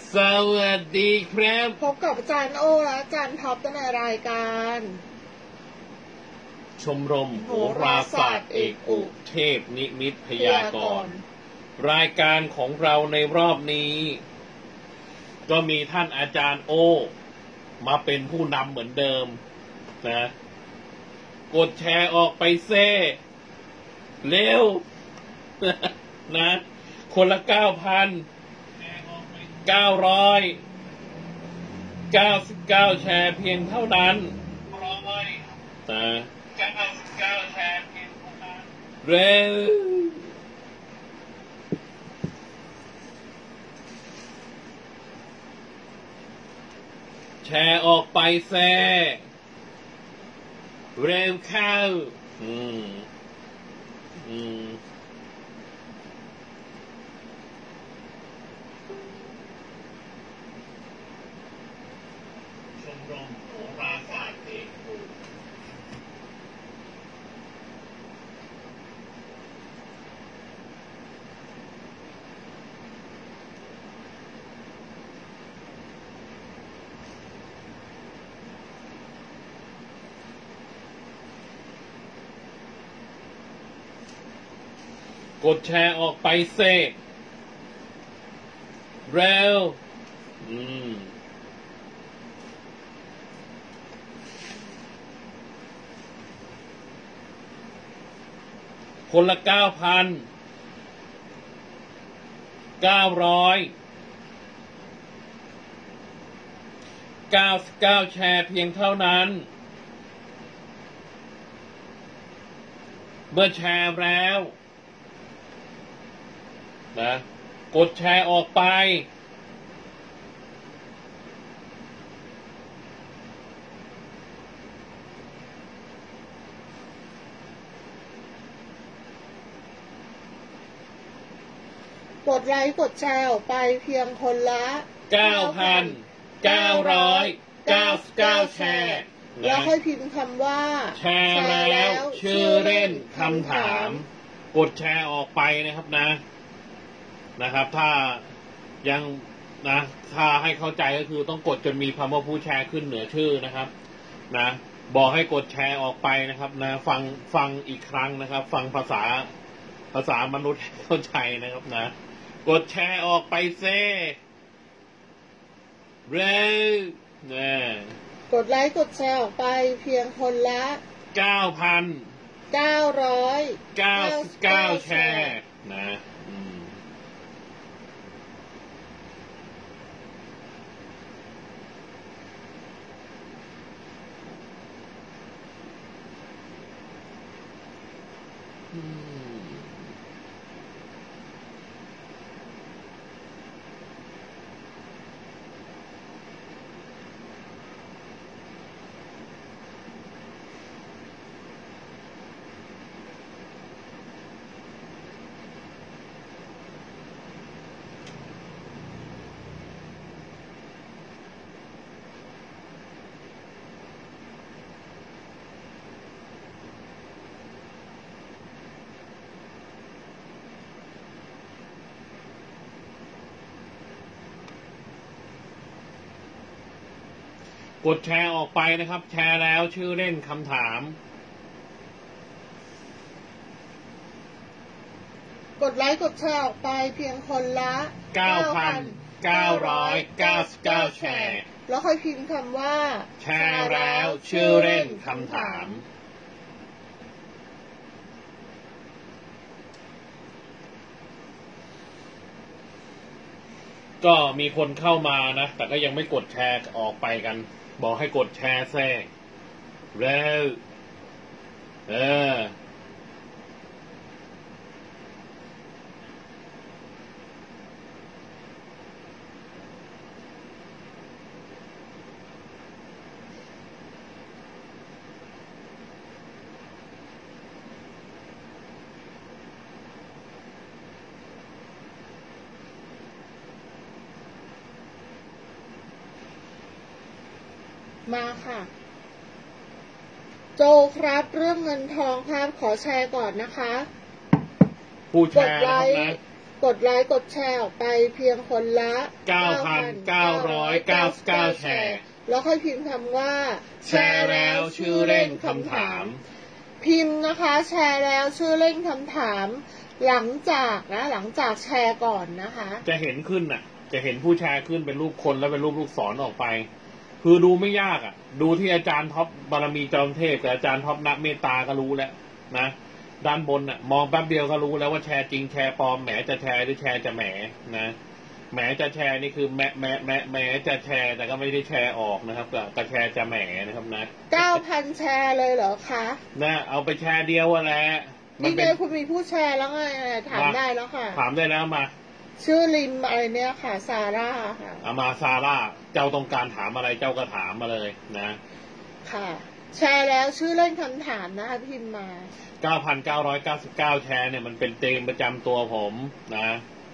สวัสดีครับพบกับอาจารย์โอและอาจารย์ท็อปในรายการชมรมโหราศาสตร์เอกอุเทพนิมิตพยากรณ์รายการของเราในรอบนี้ก็มีท่านอาจารย์โอมาเป็นผู้นำเหมือนเดิมนะกดแชร์ออกไปเซ่เร็วนะคนละ 9,999 แชร์เพียงเท่านั้นนะ99 แชร์เพียงเท่านั้นเร็วแชร์ออกไปแซ่เร็วเข้าชมรมโหราศาสตร์เอกอุกดแชร์ออกไปเซ่เร็วคนละ 9,999 แชร์เพียงเท่านั้นเมื่อแชร์แล้วนะกดแชร์ออกไปกดไลค์กดแชร์ออกไปเพียงคนละ 9,999 แชร์แล้วค่อยพิมพ์คำว่าแชร์แล้วชื่อเล่นคำถามกดแชร์ออกไปนะครับถ้ายังถ้าให้เข้าใจก็คือต้องกดจนมีคำว่าผู้แชร์ขึ้นเหนือชื่อนะครับบอกให้กดแชร์ออกไปนะครับฟังอีกครั้งนะครับฟังภาษามนุษย์เข้าใจนะครับกดแชร์ออกไปเซ่เร็วกดไลค์กดแชร์ออกไปเพียงคนละ 9,999 แชร์กดแชร์ออกไปนะครับแชร์แล้วชื่อเล่นคำถามกดไลค์กดแชร์ออกไปเพียงคนละ 9,999 แชร์แล้วค่อยพิมพ์คำว่าแชร์แล้วชื่อเล่นคำถามก็มีคนเข้ามานะแต่ก็ยังไม่กดแชร์ออกไปกันบอกให้กดแชร์แซ่แล้วมาค่ะโจครับเรื่องเงินทองครับขอแชร์ก่อนนะคะผู้แชร์นะครับนะกดไลค์กดแชร์ออกไปเพียงคนละ 9,999 แชร์แล้วค่อยพิมพ์คำว่าแชร์แล้วชื่อเล่นคำถามพิมพ์นะคะแชร์แล้วชื่อเล่นคำถาม หลังจากแชร์ก่อนนะคะจะเห็นขึ้นน่ะ จะเห็นผู้แชร์ขึ้นเป็นรูปคนแล้วเป็นรูปลูกศรออกไป คือดูไม่ยากอ่ะดูที่อาจารย์ท็อปบารมีจอมเทพกับอาจารย์ท็อปนักเมตตาก็รู้แล้วนะด้านบนน่ะมองแป๊บเดียวก็รู้แล้วว่าแชร์จริงแชร์ปลอมแหมจะแชร์หรือแชร์จะแหมนะแหมจะแชร์นี่คือแหมจะแชร์แต่ก็ไม่ได้แชร์ออกนะครับก็แชร์จะแหมนะครับนะ 9,000 แชร์เลยเหรอคะนะเอาไปแชร์เดียวแหละนี่ไงคุณมีผู้แชร์แล้วไงถามได้แล้วค่ะถามได้แล้วมาชื่อริมอะไรเนี่ยค่ะซาร่าค่ะเอามาซาร่าเจ้าต้องการถามอะไรเจ้าก็ถามมาเลยนะค่ะแชร์แล้วชื่อเล่นคำถามนะคะพิมพ์มา 9,999 แชร์เนี่ยมันเป็นเต็มประจำตัวผมนะ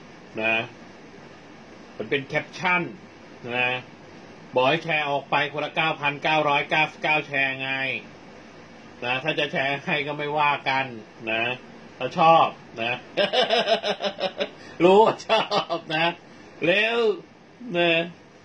มันเป็นแคปชั่นนะบอกให้แชร์ออกไปคนละ 9,999 แชร์ไงนะถ้าจะแชร์ให้ก็ไม่ว่ากันนะเราชอบนะ รู้ว่าชอบนะเร็วนะ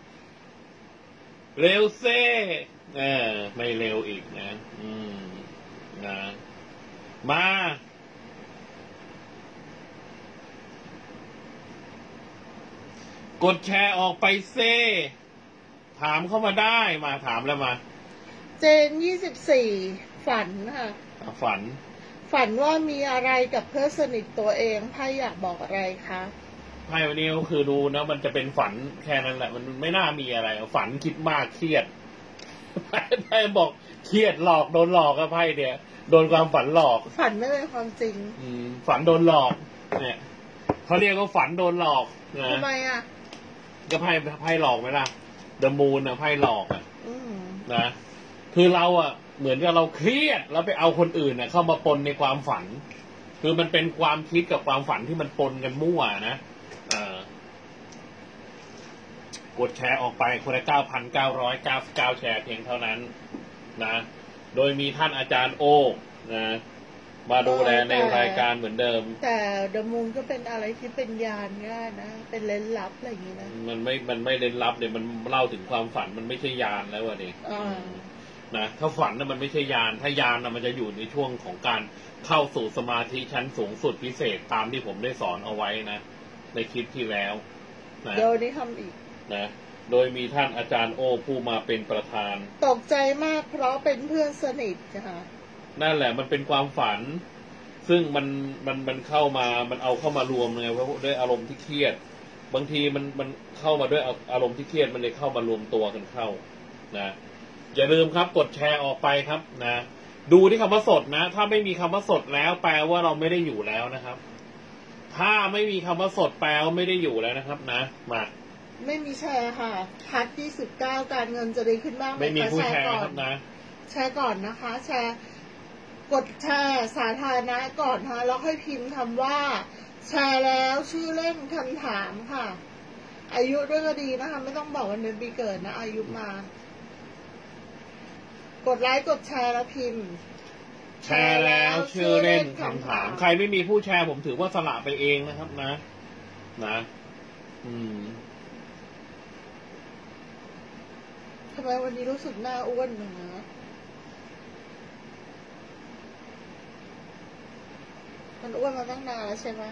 เร็วเซ่ไม่เร็วอีกนะนะมากดแชร์ออกไปเซ่ถามเข้ามาได้มาถามแล้วมาเจน24ฝันค่ะฝันว่ามีอะไรกับเพื่อนสนิทตัวเองไพ่อยากบอกอะไรคะไพ่วันนี้ก็คือดูนะมันจะเป็นฝันแค่นั้นแหละมันไม่น่ามีอะไรฝันคิดมากเครียดไพ่บอกเครียดหลอกโดนหลอกก็ไพ่เนี่ยโดนความฝันหลอกฝันไม่เป็นความจริงฝันโดนหลอกเนี่ยเขาเรียกว่าฝันโดนหลอกนะทำไมอ่ะก็ไพ่หลอกไหมล่ะเดอะมูนอ่ะไพ่หลอกอ่ะนะคือเราอ่ะเหมือนกับเราเครียดแล้วไปเอาคนอื่นเข้ามาปนในความฝันคือมันเป็นความคิดกับความฝันที่มันปนกันมั่วนะกดแชร์ออกไปคนละ 9,999 แชร์เพียงเท่านั้นนะโดยมีท่านอาจารย์โอนะมาดูแลในรายการเหมือนเดิมแต่เดอะมูนก็เป็นอะไรที่เป็นญาณง่ายนะเป็นเล่นลับอะไรอย่างนี้นะมันไม่เล่นลับเนี่ยมันเล่าถึงความฝันมันไม่ใช่ญาณแล้วดินะถ้าฝันน่ะมันไม่ใช่ญาณถ้าญาณน่ะมันจะอยู่ในช่วงของการเข้าสู่สมาธิชั้นสูงสุดพิเศษตามที่ผมได้สอนเอาไว้นะในคลิปที่แล้วนะเดี๋ยวนี้ทำอีกนะโดยมีท่านอาจารย์โอผู้มาเป็นประธานตกใจมากเพราะเป็นเพื่อนสนิทนะคะนั่นแหละมันเป็นความฝันซึ่งมันเข้ามามันเอาเข้ามารวมไงเพราะด้วยอารมณ์ที่เครียดบางทีมันเข้ามาด้วยอารมณ์ที่เครียดมันเลยเข้ามารวมตัวกันเข้านะอย่าลืมครับกดแชร์ออกไปครับนะดูที่คำว่าสดนะถ้าไม่มีคำว่าสดแล้วแปลว่าเราไม่ได้อยู่แล้วนะครับถ้าไม่มีคำว่าสดแปลว่าไม่ได้อยู่แล้วนะครับนะมาไม่มีแชร์ค่ะคัด29การเงินจะดีขึ้นบ้างไม่มีผู้แชร์ครับนะแชร์ก่อนนะคะแชร์กดแชร์สาธารณะก่อนค่ะแล้วค่อยพิมพ์คำว่าแชร์แล้วชื่อเล่นคำถามค่ะอายุด้วยก็ดีนะคะไม่ต้องบอกวันเดือนปีเกิดนะอายุมากดไลค์กดแชร์แล้วพิมพ์แชร์แล้วชื่อเล่นคำถามใครไม่มีผู้แชร์ผมถือว่าสละไปเองนะครับนะทำไมวันนี้รู้สึกหน้าอ้วนนะมันอ้วนมาตั้งนานแล้วใช่ไหม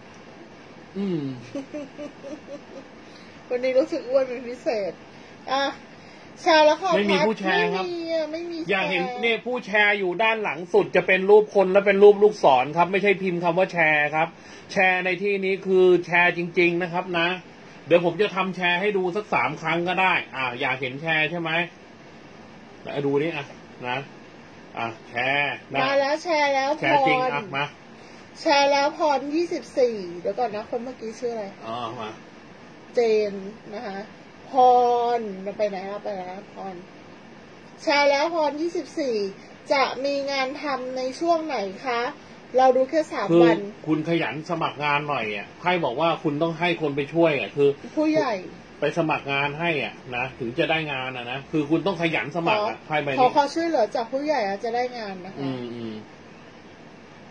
วันนี้รู้สึกอ้วนเป็นพิเศษแชร์แล้วค่ะไม่มีผู้แชร์ครับไม่มีอยากเห็นเนี่ยผู้แชร์อยู่ด้านหลังสุดจะเป็นรูปคนและเป็นรูปลูกศรครับไม่ใช่พิมพ์คำว่าแชร์ครับแชร์ในที่นี้คือแชร์จริงๆนะครับนะเดี๋ยวผมจะทำแชร์ให้ดูสัก3 ครั้งก็ได้อยากเห็นแชร์ใช่ไหมดูนี่นะแชร์มาแล้วแชร์แล้วแชร์จริงมาแชร์แล้วพร24เดี๋ยวก่อนนะคนเมื่อกี้ชื่ออะไรมาเจนนะคะพรไปไหนแล้วพรแชร์แล้วพร24จะมีงานทำในช่วงไหนคะเราดูแค่3 วันคุณขยันสมัครงานหน่อยไพ่บอกว่าคุณต้องให้คนไปช่วยคือผู้ใหญ่ไปสมัครงานให้นะถึงจะได้งานนะคือคุณต้องขยันสมัครไพ่ใบนี้ขอช่วยเหลือจากผู้ใหญ่จะได้งานนะคะ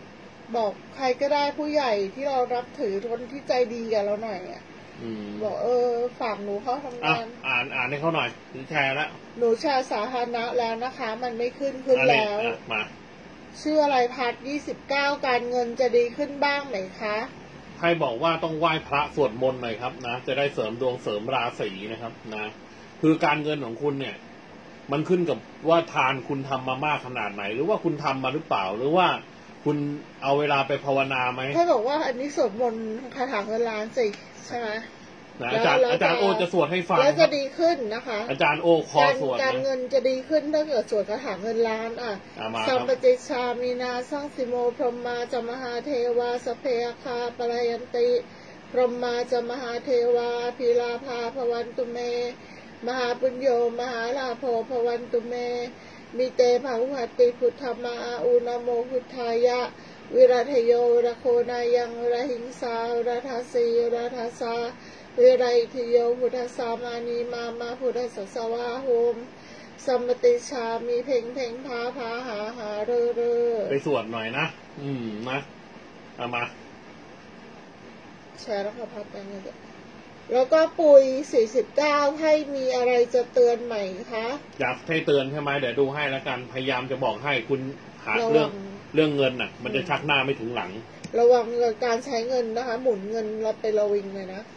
บอกใครก็ได้ผู้ใหญ่ที่เรารับถือคนที่ใจดีกับเราหน่อยอ่ะบอกฝากหนูเขาทำงานอ่านให้เขาหน่อยหนูแชร์แล้วหนูแชร์สาธารณะแล้วนะคะ มันไม่ขึ้นแล้วมาชื่ออะไรพัด29การเงินจะดีขึ้นบ้างไหมคะใครบอกว่าต้องไหว้พระสวดมนต์หน่อยครับนะจะได้เสริมดวงเสริมราศีนะครับนะคือการเงินของคุณเนี่ยมันขึ้นกับว่าทานคุณทำมามากขนาดไหนหรือว่าคุณทำมาหรือเปล่าหรือว่าคุณเอาเวลาไปภาวนาไหมถ้าบอกว่าอันนี้สวดมนต์คาถาเงินล้านสิใช่ไหมอาจารย์โอจะสวดให้ฟังแล้วจะดีขึ้นนะคะอาจารย์โอคอสวดการเงินจะดีขึ้นถ้าเกิดสวดคาถาเงินล้านสัมปติชามีนาสร้างสิโมพรหมาจมหาเทวาสเพยคาปรยันติพรหมาจมหาเทวาพีลาภาภวันตุเมมหาปุญโยมหาลาโภภวันตุเมมิเตภาหุหติพุทธมาอุณโมพุทธายะวิรัทโยระโคนายังระหิงสาระทัสสีระทัสสาวิรัยทโยพุทธสามานีมาพุทธสัสวาโหมสัมปติชามีเพ่งพาหาเรไปสวดหน่อยนะนะเอามาแชร์แล้วค่ะพัดไปเลยแล้วก็ปุ๋ย49ให้มีอะไรจะเตือนไหมคะอยากให้เตือนใช่ไหมเดี๋ยวดูให้แล้วกันพยายามจะบอกให้คุณหาเรื่องเงินน่ะมันจะชักหน้าไม่ถึงหลังระวังการใช้เงินนะคะหมุนเงินเราไประวิงเลยนะ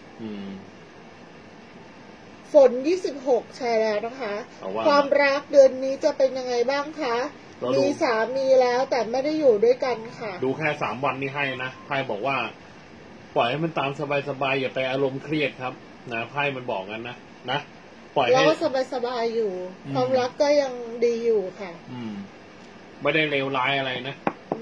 ฝน26แชร์แล้วนะคะความรักเดือนนี้จะเป็นยังไงบ้างคะมีสามีแล้วแต่ไม่ได้อยู่ด้วยกันค่ะดูแค่3 วันนี้ให้นะไพ่บอกว่าปล่อยให้มันตามสบายๆอย่าไปอารมณ์เครียดครับนะไพ่มันบอกงั้นนะปล่อยให้เราสบายอยู่ความรักก็ยังดีอยู่ค่ะไม่ได้เลวร้ายอะไรนะ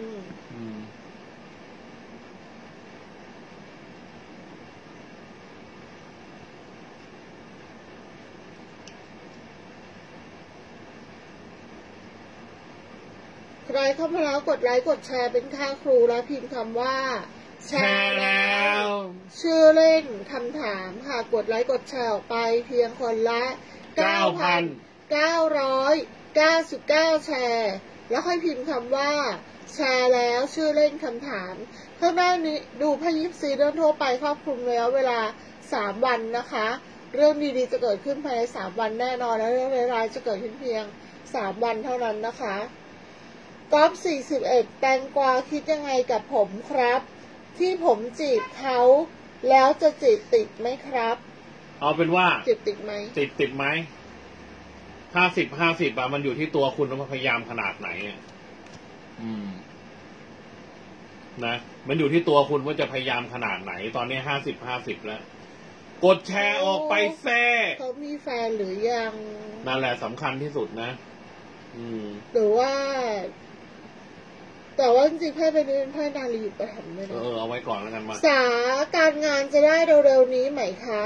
ใครเข้ามาแล้วกดไลค์กดแชร์เป็นค่าครูและพิมพ์คำว่าแชร์แล้วชื่อเล่นคำถามค่ะกดไลค์กดแชร์ออกไปเพียงคนละ 9,999 แชร์แล้วค่อยพิมพ์คำว่าแชร์แล้วชื่อเล่นคำถามข้างหน้านี้ดูพยิบซีเรื่องทั่วไปครอบคลุมแล้วเวลา3 วันนะคะเรื่องดีๆจะเกิดขึ้นภายใน3 วันแน่นอนและเรื่องร้ายๆจะเกิดขึ้นเพียง3 วันเท่านั้นนะคะก๊อฟ41แตงกวาคิดยังไงกับผมครับที่ผมจีบเขาแล้วจะจีบติดไหมครับเอาเป็นว่าจีบติดไหมติดไหม50มันอยู่ที่ตัวคุณว่าพยายามขนาดไหนนะมันอยู่ที่ตัวคุณว่าจะพยายามขนาดไหนตอนนี้50แล้วกดแชร์ออกไปแซ่เขามีแฟนหรือยังนั่นแหละสำคัญที่สุดนะหรือว่าแต่ว่าจริงๆไพ่เป็นไพ่นารีประถมเลยนะเอาไว้ก่อนแล้วกันมาการงานจะได้เร็วๆนี้ไหมคะ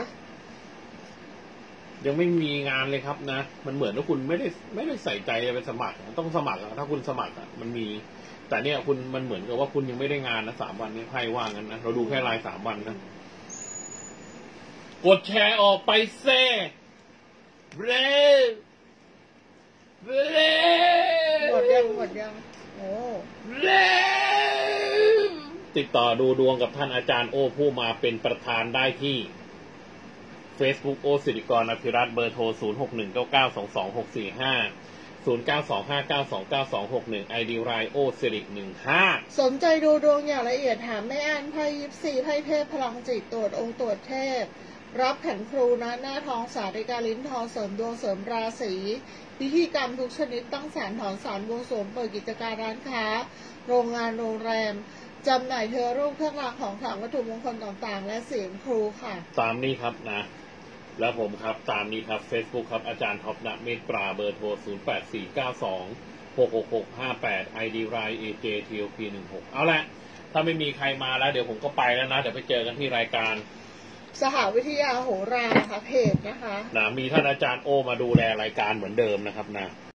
ยังไม่มีงานเลยครับนะมันเหมือนว่าคุณไม่ได้ใส่ใจจะไปสมัครต้องสมัครถ้าคุณสมัครมันมีแต่เนี่ยคุณมันเหมือนกับว่าคุณยังไม่ได้งานนะ3 วันนี้ไพ่ว่างั้นนะเราดูแค่ราย3 วันนะกดแชร์ออกไปแซ่เร็วหมดยังโอ้ติดต่อดูดวงกับท่านอาจารย์โอผู้มาเป็นประธานได้ที่ Facebook โอสิริกรอภิรัตน์เบอร์โทร 0619222645 0925929261 ID ไรโอสิริ15 สนใจดูดวงอย่างละเอียดถามแม่อันไพ่24ไพ่เทพพลังจิตตรวจองค์ตรวจเทพรับขันครูนะหน้าทองสาริกาลิ้นทองเสริมดวงเสริมราศีพิธีกรรมทุกชนิดตั้งศาลถอนศาลบวงสรวงเปิดกิจการร้านค้าโรงงานโรงแรมจำหน่ายเทอรูปเครื่องรางของขลังวัตถุมงคลต่างๆและเสียงครูค่ะตามนี้ครับนะแล้วผมครับตามนี้ครับ Facebook ครับอาจารย์ท็อปณเมตปราเบอร์โทร 0849266658 ID ไร AJTOP16 เอาละถ้าไม่มีใครมาแล้วเดี๋ยวผมก็ไปแล้วนะเดี๋ยวไปเจอกันที่รายการสหวิทยาโหราค่ะเพจนะคะมีท่านอาจารย์โอมาดูแลรายการเหมือนเดิมนะครับนะ